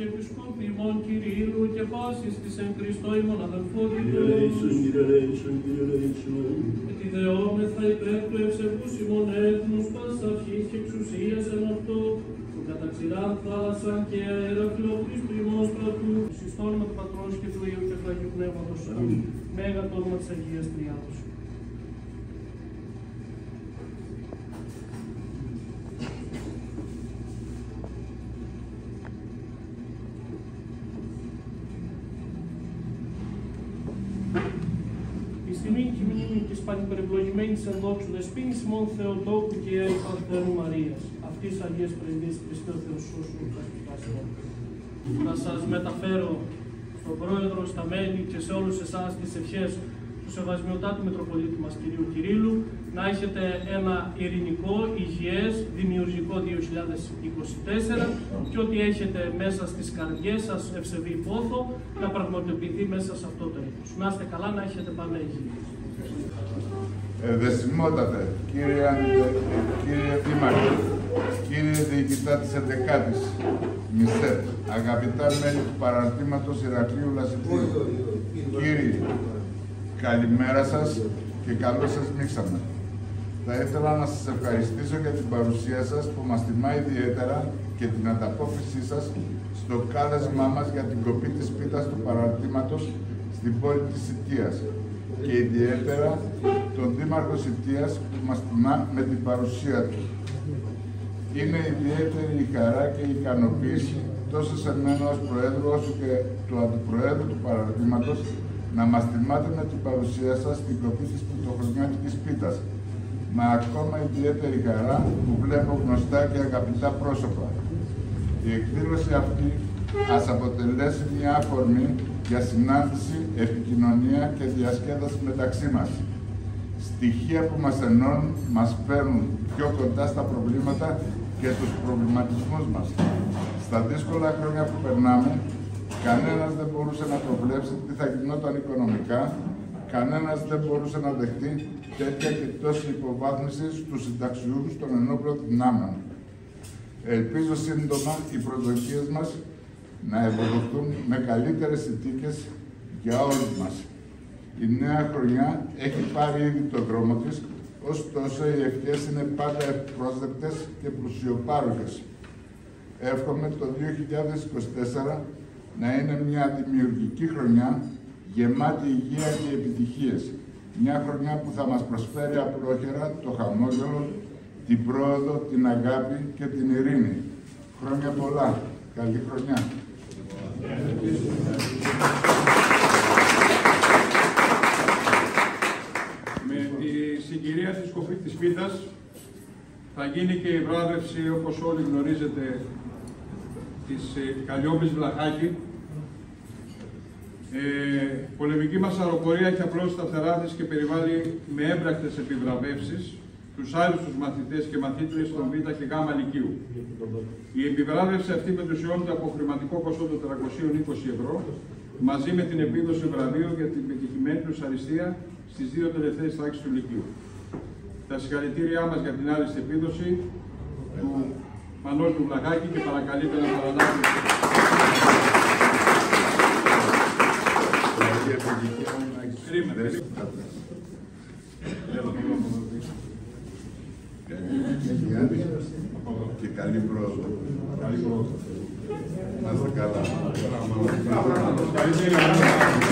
και επισκόπη ημών Κυρίλλου και πάσης της εν Χριστώ ημών αδελφότητος. Και τη δεόμεθα υπέρ του ευσεβούς ημών έθνους πάσης αρχής και εξουσίας εν αυτό, που κατά ξηράν θάλασσαν και αερακλό Χριστού ημών στρατού, εις το όνομα του Πατρός και του Υιού και του Αγίου Πνεύματος. Μέγα το όνομα της Αγίας Τριάδος. Εις τιμήν και μνήμη της πανυπερευλογημένης εν δόξου δεσποίνης ημών Θεοτόκου και Παρθένου Μαρίας, αυτής Αγίας Πρεσβείας Χριστέ ο Θεός σώσου να σας μεταφέρω στον Πρόεδρο, στα μέλη και σε όλους εσάς τις ευχές του Σεβασμιωτάτου Μητροπολίτη μας κυρίου Κυρίλλου, να έχετε ένα ειρηνικό, υγιές, δημιουργικό 2024 και ό,τι έχετε μέσα στις καρδιές σας ευσεβή πόθο να πραγματοποιηθεί μέσα σε αυτό το έτος. Να είστε καλά, να έχετε πάντα υγεία. Ευδεσιμότατε, κύριε Δήμαρχε, κύριε Διοικητά της 11ης ΜΙΣΕΤ, αγαπητά μέλη του παραρτήματος Ηρακλείου Λασιτίου, κύριοι, καλημέρα σας και καλώς σας μίξαμε. Θα ήθελα να σας ευχαριστήσω για την παρουσία σας που μας τιμά ιδιαίτερα και την ανταπόκρισή σας στο κάλεσμά μας για την κοπή της πίτας του παραρτήματος στην πόλη της Σιτίας και ιδιαίτερα τον Δήμαρχο Σιτίας που μας τιμά με την παρουσία του. Είναι ιδιαίτερη η χαρά και η ικανοποίηση τόσο σε μένα ως Προέδρου όσο και του Αντιπροέδρου του παραρτήματος να μας τιμάτε με την παρουσία σας στην κοπή της πρωτοχρονιάτικης πίτας. Μα ακόμα ιδιαίτερη χαρά που βλέπω γνωστά και αγαπητά πρόσωπα. Η εκδήλωση αυτή ας αποτελέσει μια αφορμή για συνάντηση, επικοινωνία και διασκέδαση μεταξύ μας. Στοιχεία που μας ενώνουν, μας φέρνουν πιο κοντά στα προβλήματα και τους προβληματισμούς μας. Στα δύσκολα χρόνια που περνάμε, κανένας δεν μπορούσε να προβλέψει τι θα γινόταν οικονομικά, κανένας δεν μπορούσε να δεχτεί τέτοια και τόση υποβάθμιση στους συνταξιούχους των ενόπλων δυνάμεων. Ελπίζω σύντομα οι προσδοκίες μας να ευοδοθούν με καλύτερες συνθήκες για όλους μας. Η νέα χρονιά έχει πάρει ήδη το δρόμο της, ωστόσο οι ευχές είναι πάντα ευπρόσδεκτες και πλουσιοπάροχες. Εύχομαι το 2024 να είναι μια δημιουργική χρονιά γεμάτη υγεία και επιτυχίες. Μια χρονιά που θα μας προσφέρει απλόχερα το χαμόγελο, την πρόοδο, την αγάπη και την ειρήνη. Χρόνια πολλά. Καλή χρονιά. Με τη συγκυρία της κοπής της πίτας θα γίνει και η βράβευση, όπως όλοι γνωρίζετε, της Καλλιόπης Βλαχάκη. Πολεμική μας αεροπορία έχει απλώς σταθερά της και περιβάλλει με έμπρακτες επιβραβεύσεις τους άριστους μαθητές και μαθήτριες των Β και Γ Λυκείου. Η επιβράβευση αυτή μετουσιώνεται από χρηματικό ποσό των 320 ευρώ, μαζί με την επίδοση βραβείου για την πετυχημένη τους αριστεία στις δύο τελευταίες τάξεις του Λυκείου. Τα συγχαρητήριά μας για την άριστη επίδοση του Μανώλη του Βλαχάκη και παρακαλείται να παραλάβει. Και καλή πρόοδο. Να είστε καλά.